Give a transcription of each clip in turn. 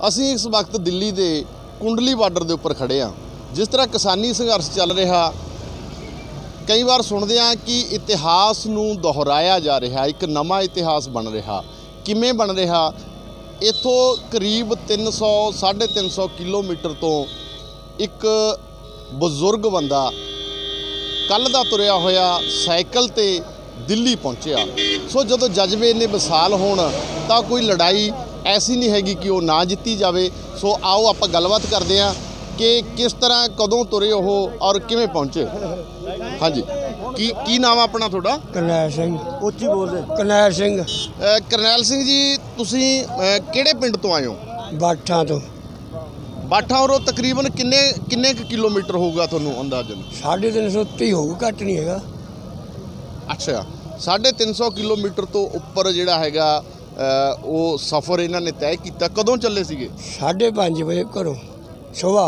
ਅਸੀਂ ਇਸ वक्त दिल्ली के कुंडली बार्डर के उपर खड़े हाँ। जिस तरह किसानी संघर्ष चल रहा, कई बार सुनते हैं कि इतिहास नूं दोहराया जा रहा, एक नवा इतिहास बन रहा। किमें बन रहा? इत्थों करीब 300-350 किलोमीटर तो एक बजुर्ग बंदा कल दा तुरिया होया साइकिल ते दिल्ली पहुँचा। सो जो जज्बे ने विसाल होण तां कोई लड़ाई ऐसी नहीं हैगी कि वो ना जित्ती जाए। सो आओ आप गलबात करते हैं कि किस तरह कदों तुरे हो और किवें पहुँचे। हाँ जी, की नाम है अपना थोड़ा? करनैल सिंह। उच्ची बोल रहे? करनैल सिंह। करनैल सिंह जी, तुसीं किहड़े पिंड तो आए हो? बाठा तो। बाठा और तकरीबन किन्ने किलोमीटर होगा तुहानूं अंदाजन? 350 होगा, घट नहीं है। अच्छा, 350 किलोमीटर तो उपर जिहड़ा हैगा वो सफ़र इन्हां ने तय किया। कदों चले सीगे? 5:30 बजे घरों सुबह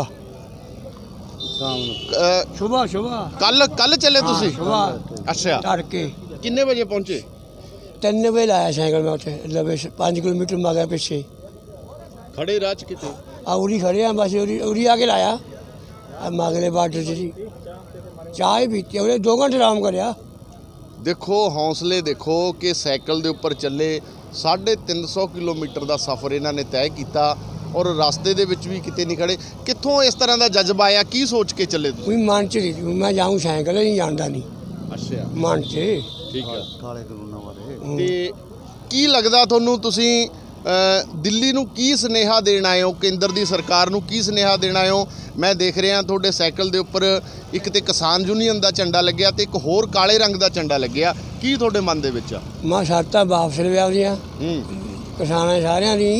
कल चले तुसीं? अच्छा, तड़के किन्ने बजे पहुँचे? 3 बजे लाया साइकिल में उत्थे लवे 5 किलोमीटर मगर पिछे खड़े राह च किते? उरी खड़े हैं बस, उरी आके लाया मगले बार्डर जी। चाय पीती उन्हें 2 घंटे आराम करया। देखो हौसले देखो कि साइकिल के उपर चले 350 किलोमीटर का सफ़र इन्हां ने तय किया और रास्ते दे विच भी किते नहीं खड़े। कित्थों इस तरह का जज्बा आया? की सोच के चले? कोई मन च नहीं मैं जाऊँ साइकिल नहीं जानता नहीं। अच्छा, मन च ठीक है। काले कानूनां बारे ते की लगदा तुहानूं, तुसीं दिल्ली नूं की सुनेहा देना आए हो? केंद्र की सरकार नूं की सुनेहा देना आए हो? मैं देख रहा तुहाडे साइकिल के उपर एक तो किसान यूनीयन का झंडा लग्या ते एक होर काले रंग का झंडा लग्या। की तुहाडे मन दे विच? मैं शर्तां वापस लिया दियां किसानां सारियां दी।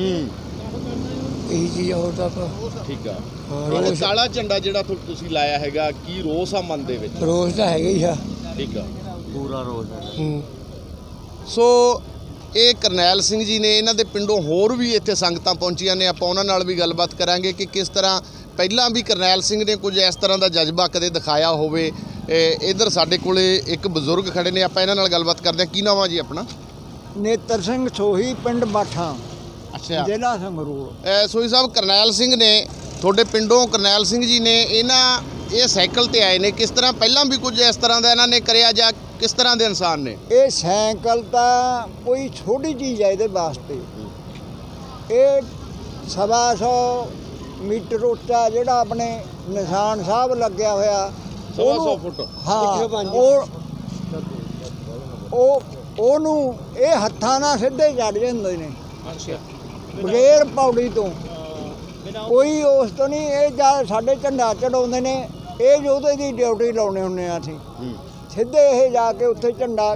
यही चीज़ होर तां ठीक है। हाँ, काला झंडा जिहड़ा तुसीं लाया हैगा, की रोस आ मन दे विच? रोस तां हैगा ही आ। ठीक है, पूरा रोस है। सो ये करनैल सिंह जी ने, इन्हां दे पिंडों होर भी इत्थे संगतां पहुंचियां ने। आपां उन्हां नाल भी गलबात करांगे कि किस तरह पहलां भी करनैल सिंह ने कुछ इस तरह का जज्बा कदे दिखाया होवे। इधर साडे कोले एक बजुर्ग खड़े ने, आपां इन्हां नाल गलबात करदे हां। की नाम है जी अपना? नेत्र सिंह सोही, पिंड बाठा। अच्छा, जिला संगरूर। सोही साहब, करनैल सिंह ने थोड़े पिंडों करनैल सिंह जी ने ये साइकिल ते आए ने, किस तरह पहलां भी कुछ इस तरह का इन्हां ने करिया जां किस तरह के इंसान ने? ये साइकिल तो कोई छोटी चीज़ है ये वास्ते। ये 125 मीटर उच्चा जोड़ा अपने निशान साहब लग्या होया, 125 फुट। हाँ, ਉਹਨੂੰ ਇਹ ਹੱਥਾਂ ਨਾਲ ਸਿੱਧੇ ਚੜ੍ਹ ਜਾਂਦੇ ਨੇ ਬਗੈਰ ਪੌੜੀ ਤੋਂ। ਕੋਈ ਉਸ ਤੋਂ ਨਹੀਂ। ਇਹ ਜਦ ਸਾਡੇ ਝੰਡਾ ਚੜਾਉਂਦੇ ਨੇ, ਇਹ ਯੋਧੇ ਦੀ ਡਿਊਟੀ ਲਾਉਣੇ ਹੁੰਦੇ ਆ ਅਸੀਂ। ਸਿੱਧੇ ਇਹ ਜਾ ਕੇ ਉੱਥੇ ਝੰਡਾ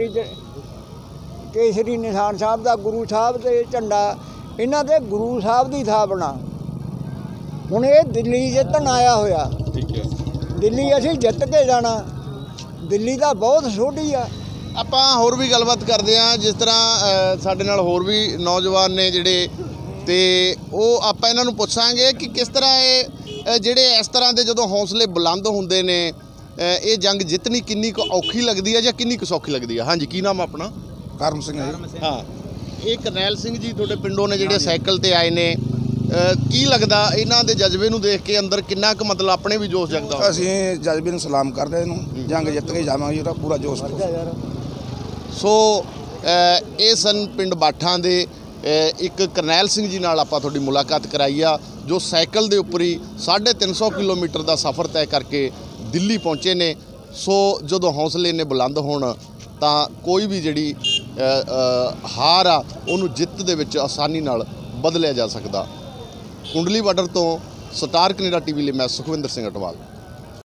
ਕੇਸਰੀ ਨਿਸ਼ਾਨ ਸਾਹਿਬ ਦਾ, ਗੁਰੂ ਸਾਹਿਬ ਦੇ ਝੰਡਾ ਇਹਨਾਂ ਦੇ ਗੁਰੂ ਸਾਹਿਬ ਦੀ ਥਾਪਨਾ। ਹੁਣ ਇਹ ਦਿੱਲੀ ਜਿੱਤਣ ਆਇਆ ਹੋਇਆ। ਦਿੱਲੀ ਅਸੀਂ ਜਿੱਤ ਕੇ ਜਾਣਾ। ਦਿੱਲੀ ਤਾਂ ਬਹੁਤ ਛੋਟੀ ਆ। ਆਪਾਂ ਹੋਰ ਵੀ ਗੱਲਬਾਤ ਕਰਦੇ ਹਾਂ। ਜਿਸ ਤਰ੍ਹਾਂ ਸਾਡੇ ਨਾਲ ਹੋਰ ਵੀ ਨੌਜਵਾਨ ਨੇ ਜਿਹੜੇ, ਤੇ ਉਹ ਆਪਾਂ ਇਹਨਾਂ ਨੂੰ ਪੁੱਛਾਂਗੇ ਕਿ ਕਿਸ ਤਰ੍ਹਾਂ ਇਹ ਜਿਹੜੇ ਇਸ ਤਰ੍ਹਾਂ ਦੇ ਜਦੋਂ ਹੌਸਲੇ ਬੁਲੰਦ ਹੁੰਦੇ ਨੇ, ਇਹ ਜੰਗ ਜਿੱਤਣੀ ਕਿੰਨੀ ਕੁ ਔਖੀ ਲੱਗਦੀ ਹੈ ਜਾਂ ਕਿੰਨੀ ਕੁ ਸੌਖੀ ਲੱਗਦੀ ਹੈ? ਹਾਂਜੀ, ਕੀ ਨਾਮ ਆਪਣਾ? ਕਰਮ ਸਿੰਘ ਹੈ। ਹਾਂ, ਇਹ ਕਰਨੈਲ ਸਿੰਘ ਜੀ ਤੁਹਾਡੇ ਪਿੰਡੋਂ ਨੇ ਜਿਹੜੇ ਸਾਈਕਲ ਤੇ ਆਏ ਨੇ, ਕੀ ਲੱਗਦਾ ਇਹਨਾਂ ਦੇ ਜਜ਼ਬੇ ਨੂੰ ਦੇਖ ਕੇ ਅੰਦਰ ਕਿੰਨਾ ਕੁ ਮਤਲਬ ਆਪਣੇ ਵੀ ਜੋਸ਼ ਜਗਦਾ? ਅਸੀਂ ਜਜ਼ਬੇ ਨੂੰ ਸਲਾਮ ਕਰਦੇ, ਇਹਨੂੰ ਜੰਗ ਜਿੱਤ ਕੇ ਜਾਵਾਂਗੇ, ਉਹਦਾ ਪੂਰਾ ਜੋਸ਼। ਸੋ ਇਹ ਸਨ ਪਿੰਡ ਬਾਠਾਂ ਦੇ ਇੱਕ ਕਰਨੈਲ ਸਿੰਘ ਜੀ ਨਾਲ ਆਪਾਂ ਤੁਹਾਡੀ ਮੁਲਾਕਾਤ ਕਰਾਈ ਆ, ਜੋ ਸਾਈਕਲ ਦੇ ਉੱਪਰ ਹੀ 350 ਕਿਲੋਮੀਟਰ ਦਾ ਸਫ਼ਰ ਤੈਅ ਕਰਕੇ ਦਿੱਲੀ ਪਹੁੰਚੇ ਨੇ। ਸੋ ਜਦੋਂ ਹੌਸਲੇ ਨੇ ਬੁਲੰਦ ਹੋਣ ਤਾਂ ਕੋਈ ਵੀ ਜਿਹੜੀ ਹਾਰ ਆ ਉਹਨੂੰ ਜਿੱਤ ਦੇ ਵਿੱਚ ਆਸਾਨੀ ਨਾਲ ਬਦਲਿਆ ਜਾ ਸਕਦਾ। ਕੁੰਡਲੀ ਬਾਰਡਰ ਤੋਂ ਸਟਾਰ ਕੈਨੇਡਾ TV ਲਈ ਮੈਂ ਸੁਖਵਿੰਦਰ ਸਿੰਘ ਅਟਵਾਲ।